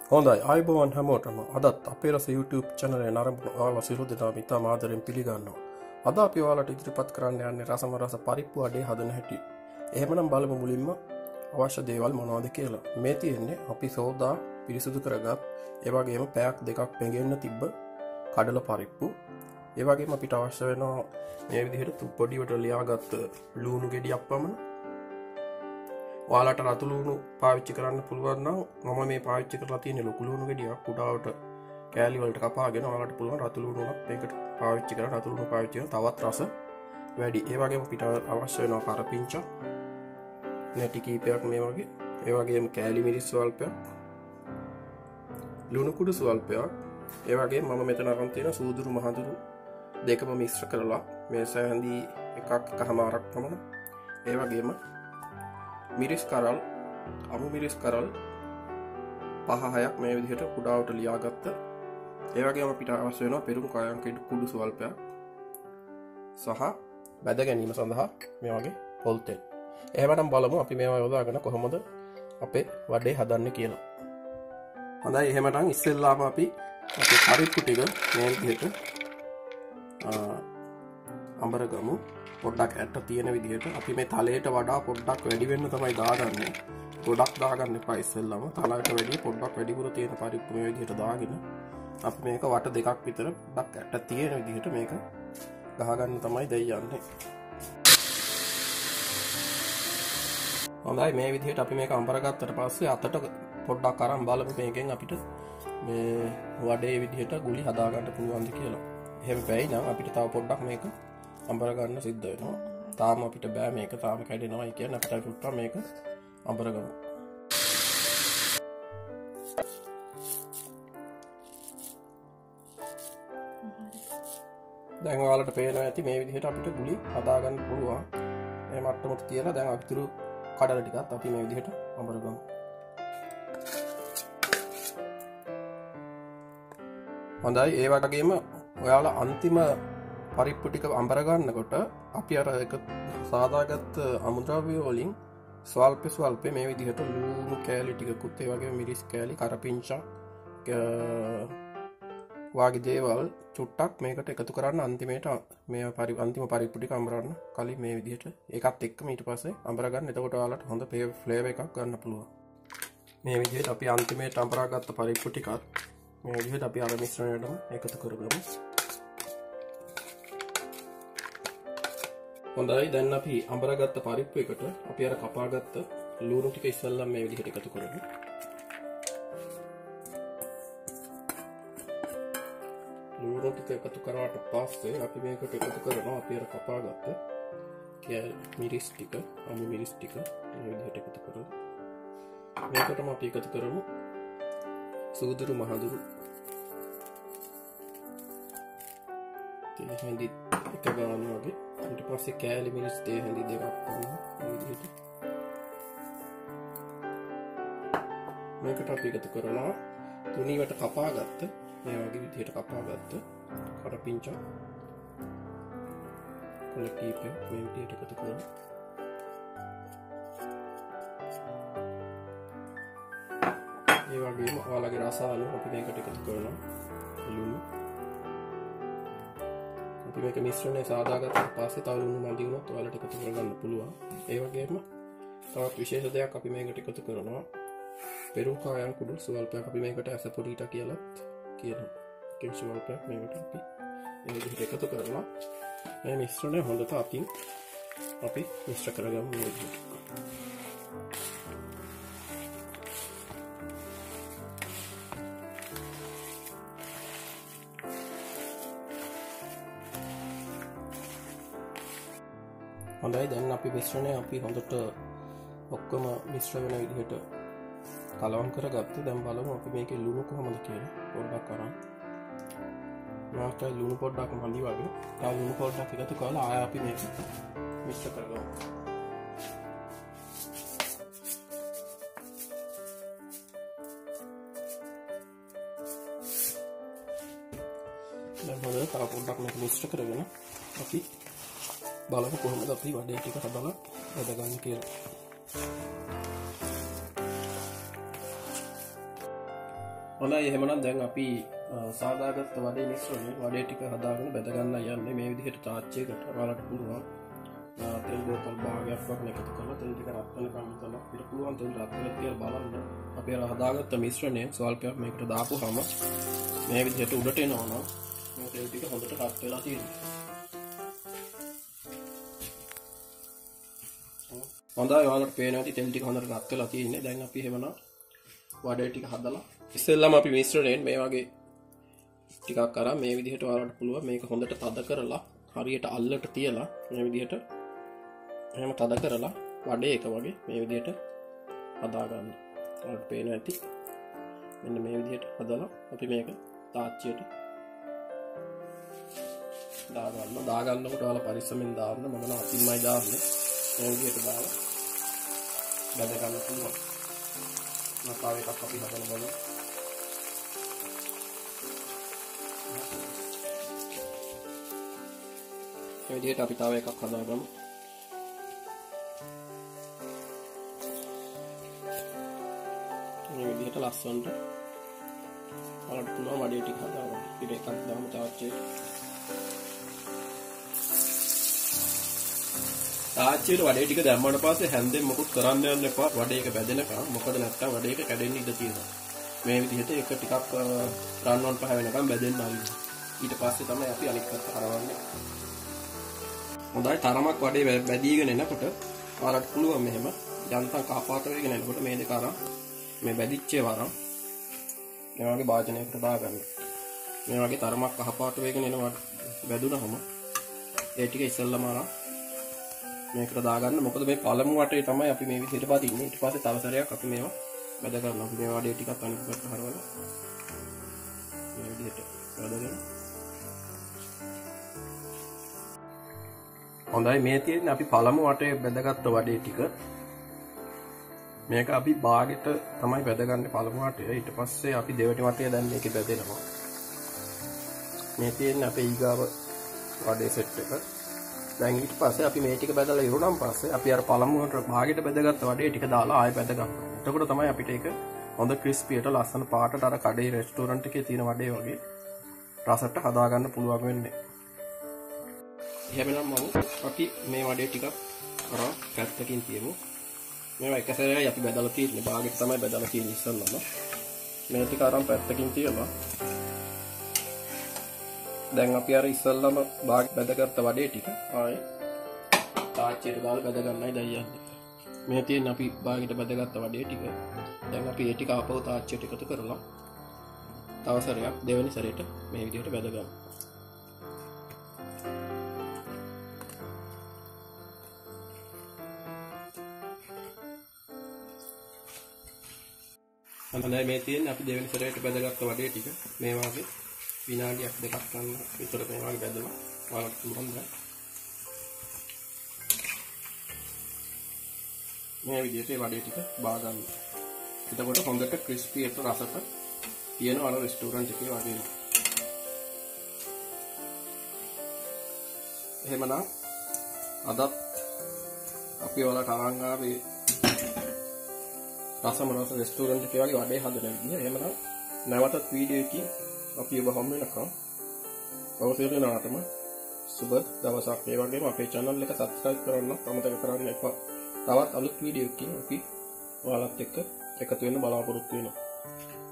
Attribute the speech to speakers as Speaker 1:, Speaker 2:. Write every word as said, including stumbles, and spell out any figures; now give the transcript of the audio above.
Speaker 1: හොඳයි අයිබෝවන් හැමෝටම අදත් අපේ රස YouTube channel එක නරඹන ඔයාලා සියලු දෙනාම ඉතාම ආදරෙන් පිළිගන්නවා. අද අපි ඔයාලට ඉදිරිපත් කරන්න යන්නේ රසම රස පරිප්පු අඩේ හදන හැටි. එහෙමනම් බලමු මුලින්ම අවශ්‍ය දේවල් මොනවද කියලා. මේ තියෙන්නේ අපි සෝදා පිරිසිදු කරගත් ඒ වගේම පැයක් දෙකක් පෙඟෙන්න තිබ්බ කඩල පරිප්පු. ඒ වගේම අපිට අවශ්‍ය වෙනවා මේ විදිහට පොඩිවට ලියාගත් ලුණු ගෙඩියක් පමණ. ඔයාලට රතු ලුණු පාවිච්චි කරන්න පුළුවන් නම් මම මේ පාවිච්චි කරලා තියෙන ලොකු ලුණු ගෙඩියක් කුඩාවට කෑලි වලට කපාගෙන ඔයාලට පුළුවන් රතු ලුණු උනත් මේකට පාවිච්චි කරලා රතු ලුණු පාවිච්චි කරලා තවත් රස වැඩි. ඒ වගේම අපිට අවශ්‍ය වෙනවා කරපිංචා නැටි කීපයක් මේ වගේ. ඒ වගේම කෑලි මිරිස් ස්වල්පයක්, ලුණු කුඩු ස්වල්පයක්. ඒ වගේම මම මෙතන අරන් තියෙන සූදුරු මහදුරු දෙකම මිශ්‍ර කරලා මේ සැහැඳි එකක් එකමාරක් පමණ. ඒ වගේම මිරිස් කරල් අමු මිරිස් කරල් පහ හයක් මේ විදිහට කුඩාවට ලියාගත්ත. ඒ වගේම අපිට අවශ්‍ය වෙනවා පෙරුම් කායන් කුඩු ස්වල්පයක් සහ බැද ගැනීම සඳහා මේ වගේ පොල් තෙල්. එහෙමනම් බලමු අපි මේවා යොදාගෙන කොහොමද අපේ වඩේ හදන්නේ කියලා. හොඳයි එහෙමනම් ඉස්සෙල්ලාම අපි අපේ පරිප්පු ටික මේ විදිහට අඹර ගමු. පොඩ්ඩක් ඇට තියෙන විදිහට අපි මේ තලයට වඩා පොඩ්ඩක් වැඩි වෙන්න තමයි දාගන්නේ. ගොඩක් දාගන්න එපා ඉස්සෙල්ලාම. තලයට වැඩි පොඩ්ඩක් වැඩිපුර තියෙන පරිප්පු මේ විදිහට දාගෙන අපි මේක වට දෙකක් විතර පොඩ්ඩක් ඇට තියෙන විදිහට මේක ගහගන්න තමයි දෙයි යන්නේ. හොඳයි මේ විදිහට අපි මේක අඹර ගත්තට පස්සේ අතට පොඩ්ඩක් අරන් බලමු මේකෙන් අපිට මේ වඩේ විදිහට ගුලි හදාගන්න පුළුවන්ද කියලා. එහෙම බැයි නම් අපිට තව පොඩ්ඩක් මේක අඹර ගන්න සිද්ධ වෙනවා. තාම අපිට බෑ මේක තාම කැඩෙනවා. ඒ කියන්නේ අපිට පුට්ටා මේක අඹර ගමු. දැන් ඔයාලට පේනවා ඇති මේ විදිහට අපිට ගුලි හදා ගන්න පුළුවන්. මේ මට්ටමට තියලා දැන් අතුරු කඩල ටිකත් අපි මේ විදිහට අඹර ගමු. හොඳයි ඒ වගේම ඔයාලා අන්තිම පරිප්පු ටික අඹර ගන්නකොට අපි අර එක සාදාගත් අමුද්‍රව්‍ය වලින් ස්වල්ප ස්වල්ප මේ විදිහට ලුණු කෑලි ටිකකුත් ඒ වගේම මිරිස් කෑලි කරපිංචා වාගේ දේවල් චුට්ටක් මේකට එකතු කරන්න අන්තිමේට මේ පරි අන්තිම පරිප්පු ටික අඹරන්න කලින් මේ විදිහට ඒකත් එක්කම ඊට පස්සේ අඹර ගන්න. එතකොට ඔයාලට හොඳ ෆ්ලේවර් එකක් ගන්න පුළුවන්. මේ විදිහට අපි අන්තිමේට අඹරාගත්ත පරිප්පු ටිකත් මේ විදිහට අපි අර මිශ්‍රණයටම එකතු කරගමු. හොඳයි දැන් අපි අඹරගත්ත පරිප්පු එකට අපි අර කපාගත්ත ලුණු ටික ඉස්සෙල්ලා මේ විදිහට එකතු කරමු. ලුණු ටික එකතු කරාට පස්සේ අපි මේකට එකතු කරනවා අපි අර කපාගත්ත මිරිස් ටික, අමු මිරිස් ටික මේ විදිහට එකතු කරමු. මේකටම අපි එකතු කරමු සූදුරු මහදුරු තේ හැඳි එක ගාන වගේ. ඊට පස්සේ කෑලි මිරිස් තේ හැඳි දෙකක් වුණා මේ විදිහට. මේකට අපි එකතු කරනවා තුනීවට කපාගත්ත මේ වගේ විදිහට කපාගත්ත කරපිංචා කොළ කීපයක් මේ විදිහට එකතු කරනවා. ඒ වගේම ඔයාලගේ රස අනුව අපි මේකට එකතු කරනවා ලුණු. අපි මේක මිශ්‍රණය සාදාගත්තාට පස්සේ තව ලුණු මදි වුණොත් ඔයාලට එකතු කරගන්න පුළුවන්. ඒ වගේම තවත් විශේෂ දෙයක් අපි මේකට එකතු කරනවා පෙරුම් කායන් කුඩු ස්වල්පයක්. අපි මේකට ඇසපොඩීට කියලාත් කියනවා. කෙන් ස්වල්පයක් මේකට අපි මේ විදිහට එකතු කරලා මේ මිශ්‍රණය හොඳට අතින් අපි මිශ්‍ර කරගමු මේ විදිහට. හොඳයි දැන් අපි මිශ්‍රණය අපි හොඳට ඔක්කොම මිශ්‍ර වෙන විදිහට කලවම් කරගත්තා. දැන් බලමු අපි මේකේ ලුණු කොහොමද කියලා පොඩ්ඩක් අරන්. මාත් ලුණු පොඩ්ඩක් මදි වගේ. ආ ලුණු පොඩ්ඩක් එකතු කරලා ආය අපි මේක මිශ්‍ර කරගමු. දැන් හොඳට තව පොඩ්ඩක් මේක මිශ්‍ර කරගෙන අපි බලමු කොහොමද අපි වඩේ ටික හදලා හදගන්නේ කියලා. හොඳයි එහෙමනම් දැන් අපි සාදාගත්ත වඩේ මිශ්‍රණය වඩේ ටික හදාගෙන බෙද ගන්න යන්නේ. මේ විදිහට තාච්චියකට ඔයාලට පුළුවන් තෙල් බෝතල් භාගයක් වගේ එකතු කරලා තෙල් ටික රත් වෙනකම් ඉතලා අපිට පුළුවන් තෙල් රත් වෙලා කියලා බලන්න. අපි අර හදාගත්ත මිශ්‍රණය ස්වල්පයක් මේකට දාපුවාම මේ විදිහට උඩට එනවා නම් මේ තෙල් ටික හොඳට රත් වෙලා තියෙනවා. හොඳයි ඔයාලට පේනවා ඇති තෙල් ටික හොඳට රත් වෙලා තියෙන්නේ. දැන් අපි එහෙමනම් වඩේ ටික හදලා ඉස්සෙල්ලාම අපි මිශ්‍රණයෙන් මේ වගේ ටිකක් අරන් මේ විදිහට ඔයාලට පුළුවන් මේක හොඳට තද කරලා හරියට අල්ලට තියලා මේ විදිහට එහෙම තද කරලා වඩේ එක වගේ මේ විදිහට හදා ගන්න. ඔයාලට පේනවා ඇති. මෙන්න මේ විදිහට හදලා අපි මේක තාච්චියට දා ගන්න. දා ගන්නකොට ඔයාලා පරිස්සමෙන් දාන්න. මම නම් අතින්මයි දාන්නේ. මේ විදිහට දාලා බැද ගන්න පුළුවන්. මතාව එකක් අපි හදන්න බලමු. මේ විදිහට අපි තව එකක් හදාගමු. මේ විදිහට ලස්සනට ඔයාලට පුළුවන් වඩේ ටික හදාගන්න. ඊට එකක් දාමු තාච්චියට. තාච්චියට වඩේ ටික දැම්මට පස්සේ හැන්දෙන් මොකුත් කරන්න යන්න එපා. වඩේ එක බැදෙනකම්. මොකද නැත්තම් වඩේ එක කැඩෙන්න ඉඩ තියෙනවා. මේ විදිහට එක ටිකක් රන් ඔන් පහ වෙනකම් බැදෙන්න ආවිද. ඊට පස්සේ තමයි අපි අනිත් පැත්ත හරවන්නේ. හොඳයි තරමක් වඩේ බැදීගෙන එනකොට ඔයාලට පුළුවන් මෙහෙම යන්තම් කහපාට වෙගෙන එනකොට මේ දෙක අරන් මේ බැදිච්ච ඒවා අරන් මේ වගේ භාජනයකට දාගන්න. මේ වගේ තරමක් කහපාට වෙගෙන එනවා බැදුනහම ඒ ටික ඉස්සෙල්ලාම අරන් මේකට දාගන්න. මොකද මේ පළමු වටේ තමයි අපි මේ විදිහට බදින්නේ. ඊට පස්සේ තව සැරයක් අපි මේවා බැද ගන්නවා. අපි මේ වඩේ ටිකක් අනිත් පැත්තට හරවලා මේ විදිහට බැදගෙන. හොඳයි මේ තියෙන්නේ අපි පළමු වටේ බැදගත්ත වඩේ ටික. මේක අපි භාගෙට තමයි බැදගන්නේ පළමු වටේ. ඊට පස්සේ අපි දෙවෙනි වටේ දැන් මේකේ බැදෙනවා. මේ තියෙන්නේ අපේ ඊගාව වඩේ සෙට් එක. දැන් ඊට පස්සේ අපි මේ ටික බැදලා ඉවරනම් පස්සේ අපි අර පළමුවට භාගෙට බැදගත්ත වඩේ ටික දාලා ආයෙ බැද ගන්නවා. එතකොට තමයි අපිට ඒක හොඳ ක්‍රිස්පියට ලස්සන පාටට අර කඩේ රෙස්ටෝරන්ට් එකේ තියෙන වඩේ වගේ රසට හදාගන්න පුළුවන් වෙන්නේ. එහෙමනම් මම අපි මේ වඩේ ටිකක් අරන් පැත්තකින් තියමු. මේවා එක සැරේයි අපි බැදලා තියෙන්නේ. භාගෙට තමයි බැදලා තියෙන්නේ ඉස්සෙල්ලාම. මේ ටික අරන් පැත්තකින් තියලා දැන් අපි අර ඉස්සෙල්ලාම භාගෙට බැදගත්ත වඩේ ටික ආයේ තාච්චියට දාලා බැද ගන්නයි දැන් යන්නේ. මේ තියෙන අපි භාගෙට බැදගත්ත වඩේ ටික. දැන් අපි ඒ ටික ආපහු තාච්චියට එකතු කරලා තව සැරයක් දෙවෙනි සැරේට මේ විදිහට බැද ගමු. හොඳයි මේ තියෙන්නේ අපි දෙවෙනි සැරේට බැදගත්ත වඩේ ටික. මේ වාගේ විනාඩියක් දෙකක් ගන්න විතර මේ වාගේ බැදලා ඔයාලට පුළුවන් දැන් මේ විදිහට මේ වඩේ ටික බා ගන්න. එතකොට හොඳට ක්‍රිස්පි එක රසට තියෙන අර රෙස්ටෝරන්ට් එකේ වගේ. එහෙමනම් අදත් අපි ඔයාලට අරන් ආවේ රසම රස රෙස්ටෝරන්ට් එකේ වගේ වඩේ හදන විදිහ. එහෙමනම් නැවතත් වීඩියෝ එකකින් අපි ඔබ හම් වෙනකම් ඔබ සියලුනාටම සුබ දවසක්. ඒ වගේම අපේ channel එක subscribe කරන්න අමතක කරන්න එපා. තවත් අලුත් වීඩියෝ එකකින් අපි ඔයාලත් එක්ක එකතු වෙන්න බලාපොරොත්තු වෙනවා.